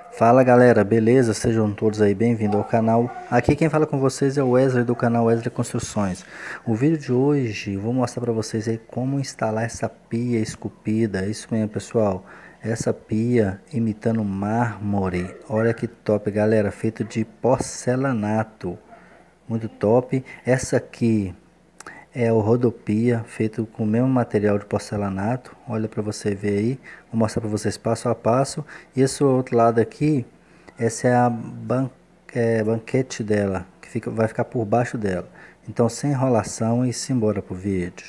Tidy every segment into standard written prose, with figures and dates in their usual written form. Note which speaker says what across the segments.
Speaker 1: Fala galera, beleza? Sejam todos aí bem-vindos ao canal. Aqui quem fala com vocês é o Wesley do canal Wesley Construções. O vídeo de hoje vou mostrar para vocês aí como instalar essa pia esculpida. Isso mesmo, pessoal. Essa pia imitando mármore. Olha que top, galera, feito de porcelanato. Muito top. Essa aqui é o rodopia, feito com o mesmo material de porcelanato. Olha para você ver aí. Vou mostrar para vocês passo a passo. E esse outro lado aqui, essa é a banquete dela, que vai ficar por baixo dela. Então, sem enrolação e simbora pro vídeo.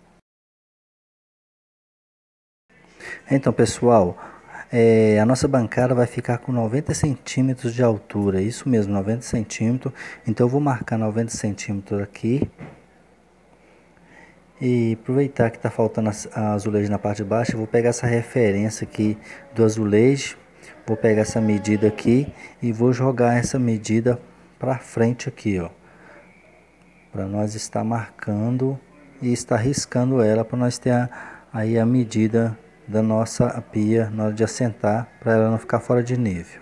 Speaker 1: Então, pessoal, a nossa bancada vai ficar com 90 centímetros de altura. Isso mesmo, 90 centímetros. Então, eu vou marcar 90 centímetros aqui. E aproveitar que está faltando a azulejo na parte de baixo, eu vou pegar essa referência aqui do azulejo, vou pegar essa medida aqui e vou jogar essa medida para frente aqui, ó, para nós estar marcando e estar riscando ela, para nós ter aí a medida da nossa pia na hora de assentar, para ela não ficar fora de nível.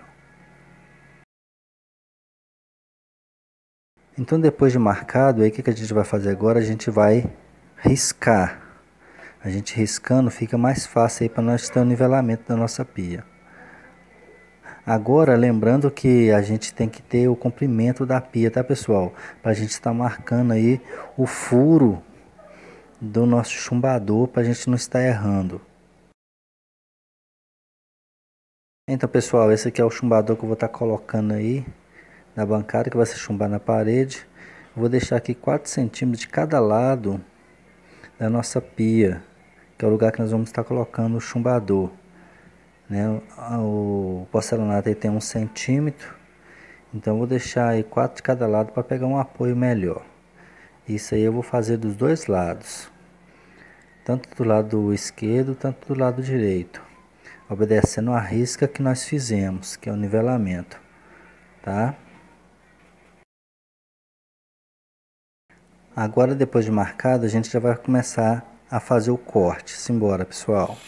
Speaker 1: Então, depois de marcado, aí o que a gente vai fazer agora? A gente vai riscar. A gente riscando fica mais fácil aí para nós ter o nivelamento da nossa pia. Agora, lembrando que a gente tem que ter o comprimento da pia, tá, pessoal? Para a gente estar marcando aí o furo do nosso chumbador, para a gente não estar errando. Então, pessoal, esse aqui é o chumbador que eu vou estar colocando aí na bancada, que vai ser chumbar na parede. Eu vou deixar aqui 4 centímetros de cada lado da nossa pia, que é o lugar que nós vamos estar colocando o chumbador, né? O porcelanato aí tem 1 centímetro, então eu vou deixar aí 4 de cada lado para pegar um apoio melhor. Isso aí eu vou fazer dos dois lados, tanto do lado esquerdo, tanto do lado direito, obedecendo a risca que nós fizemos, que é o nivelamento, tá? Agora, depois de marcado, a gente já vai começar a fazer o corte. Simbora, pessoal.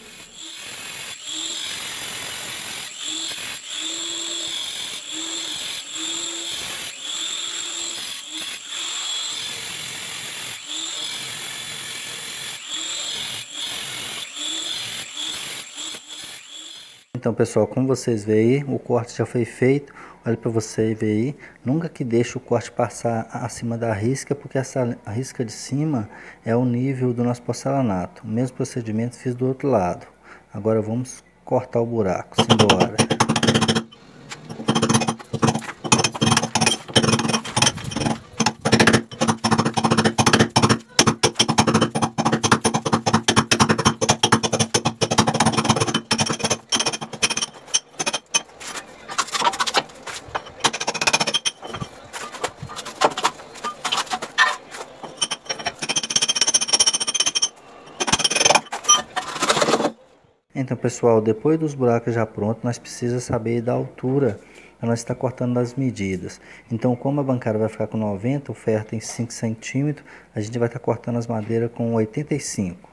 Speaker 1: Então, pessoal, como vocês veem aí, o corte já foi feito. Olha para você ver aí, nunca que deixe o corte passar acima da risca, porque essa risca de cima é o nível do nosso porcelanato. O mesmo procedimento fiz do outro lado. Agora vamos cortar o buraco. Simbora. Então, pessoal, depois dos buracos já prontos, nós precisamos saber da altura para nós estar cortando as medidas. Então, como a bancada vai ficar com 90, o ferro tem 5 centímetros, a gente vai estar cortando as madeiras com 85.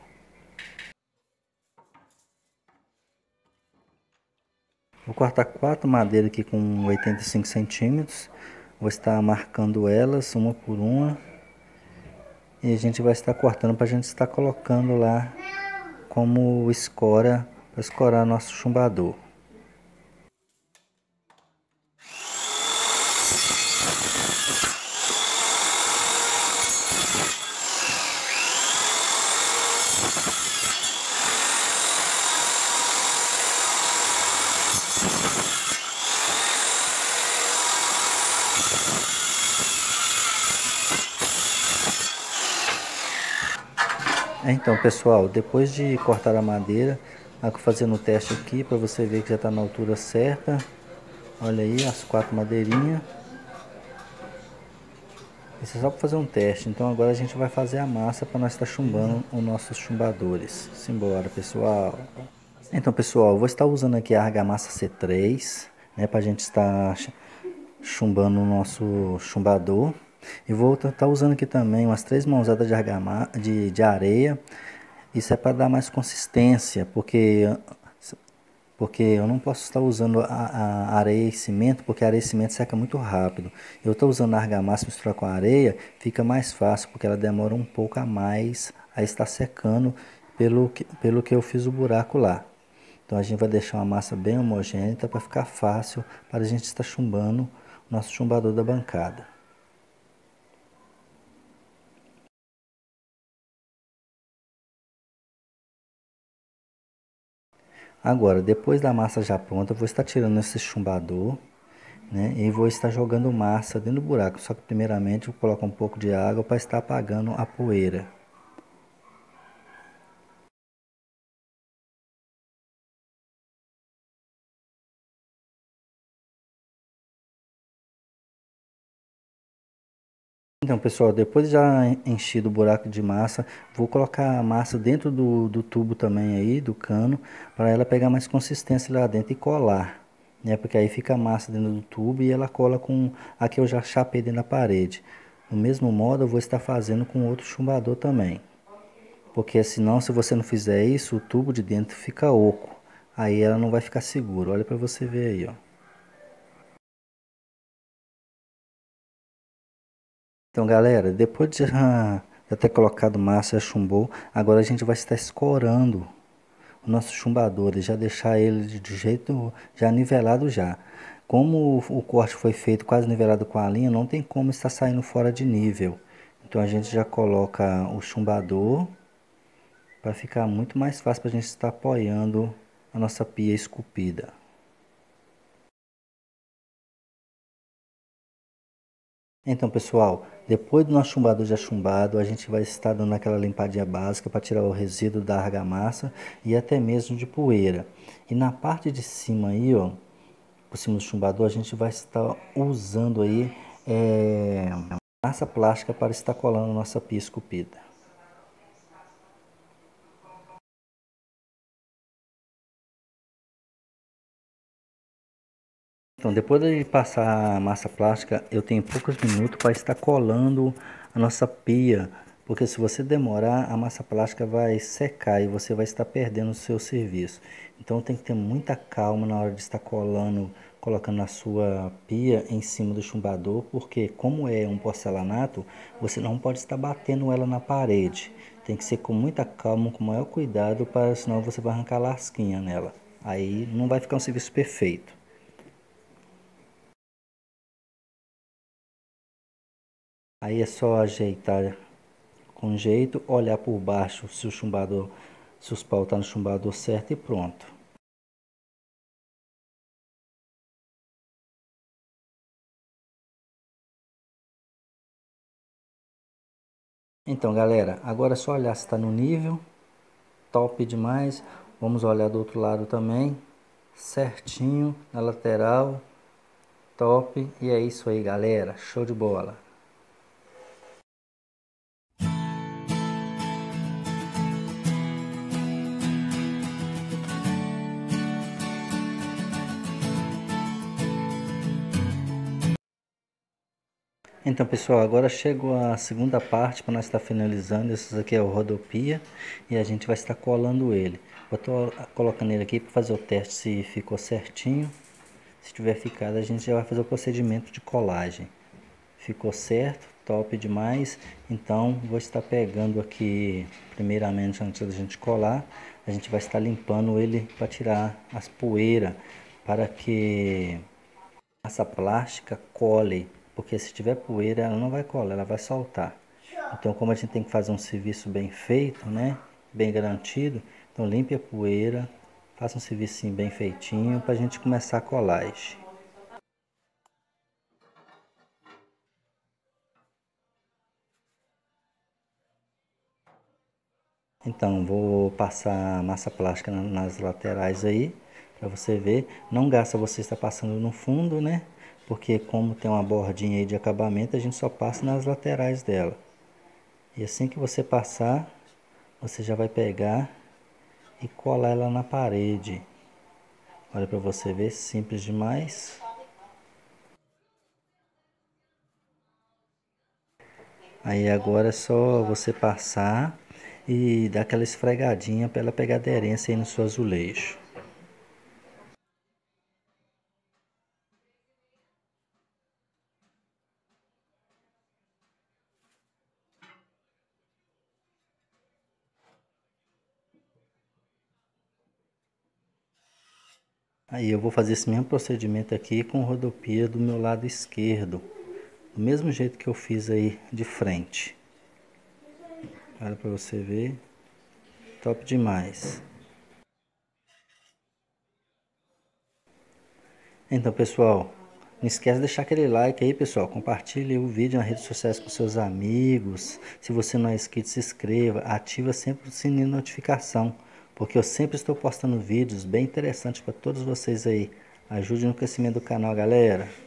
Speaker 1: Vou cortar 4 madeiras aqui com 85 centímetros. Vou estar marcando elas uma por uma. E a gente vai estar cortando para a gente estar colocando lá como escora, para escorar nosso chumbador. Então, pessoal, depois de cortar a madeira, estou fazendo o teste aqui para você ver que já está na altura certa. Olha aí as 4 madeirinhas. Isso é só para fazer um teste. Então agora a gente vai fazer a massa para nós estar chumbando os nossos chumbadores. Simbora, pessoal. Então, pessoal, eu vou estar usando aqui a argamassa C3, né, para a gente estar chumbando o nosso chumbador. E vou estar usando aqui também umas 3 mãozadas de areia. Isso é para dar mais consistência, porque porque eu não posso estar usando a areia e cimento, porque a areia e cimento seca muito rápido. Eu estou usando a argamassa misturar com a areia, fica mais fácil, porque ela demora um pouco a mais a estar secando pelo que eu fiz o buraco lá. Então a gente vai deixar uma massa bem homogênea para ficar fácil para a gente estar chumbando o nosso chumbador da bancada. Agora, depois da massa já pronta, eu vou estar tirando esse chumbador, né? E vou estar jogando massa dentro do buraco. Só que primeiramente eu coloco um pouco de água para estar apagando a poeira. Então, pessoal, depois de já enchido o buraco de massa, vou colocar a massa dentro do tubo também aí, do cano, para ela pegar mais consistência lá dentro e colar, né? Porque aí fica a massa dentro do tubo e ela cola com a que eu já chapei dentro da parede. Do mesmo modo, eu vou estar fazendo com outro chumbador também. Porque senão, se você não fizer isso, o tubo de dentro fica oco. Aí ela não vai ficar segura. Olha para você ver aí, ó. Então, galera, depois de já ter colocado massa e chumbou, agora a gente vai estar escorando o nosso chumbador e já deixar ele de jeito já nivelado já. Como o corte foi feito quase nivelado com a linha, não tem como estar saindo fora de nível. Então a gente já coloca o chumbador para ficar muito mais fácil para a gente estar apoiando a nossa pia esculpida. Então, pessoal, depois do nosso chumbador já chumbado, a gente vai estar dando aquela limpadinha básica para tirar o resíduo da argamassa e até mesmo de poeira. E na parte de cima aí, ó, por cima do chumbador, a gente vai estar usando aí massa plástica para estar colando nossa pia esculpida. Então, depois de passar a massa plástica, eu tenho poucos minutos para estar colando a nossa pia, porque se você demorar, a massa plástica vai secar e você vai estar perdendo o seu serviço. Então, tem que ter muita calma na hora de estar colando, colocando a sua pia em cima do chumbador, porque como é um porcelanato, você não pode estar batendo ela na parede. Tem que ser com muita calma, com o maior cuidado, para senão você vai arrancar lasquinha nela. Aí não vai ficar um serviço perfeito. Aí é só ajeitar com jeito, olhar por baixo se o chumbador, se os paus estão no chumbador certo e pronto. Então, galera, agora é só olhar se está no nível, top demais. Vamos olhar do outro lado também, certinho na lateral, top. E é isso aí, galera, show de bola. Então, pessoal, agora chegou a segunda parte para nós estar finalizando. Esse aqui é o rodopia e a gente vai estar colando ele. Eu estou colocando ele aqui para fazer o teste se ficou certinho. Se tiver ficado, a gente já vai fazer o procedimento de colagem. Ficou certo, top demais. Então, vou estar pegando aqui, primeiramente, antes da gente colar, a gente vai estar limpando ele para tirar as poeiras, para que massa plástica cole, porque se tiver poeira ela não vai colar, ela vai soltar. Então, como a gente tem que fazer um serviço bem feito, né, bem garantido, então limpe a poeira, faça um serviço bem feitinho para a gente começar a colagem. Então, vou passar massa plástica nas laterais aí, para você ver. Não gasta você estar passando no fundo, né? Porque como tem uma bordinha aí de acabamento, a gente só passa nas laterais dela. E assim que você passar, você já vai pegar e colar ela na parede. Olha para você ver, simples demais. Aí agora é só você passar e dar aquela esfregadinha para ela pegar aderência aí no seu azulejo. Aí eu vou fazer esse mesmo procedimento aqui com rodopia do meu lado esquerdo. Do mesmo jeito que eu fiz aí de frente. Olha pra você ver. Top demais. Então, pessoal, não esquece de deixar aquele like aí, pessoal. Compartilhe o vídeo nas redes sociais com seus amigos. Se você não é inscrito, se inscreva. Ativa sempre o sininho de notificação, porque eu sempre estou postando vídeos bem interessantes para todos vocês aí. Ajude no crescimento do canal, galera.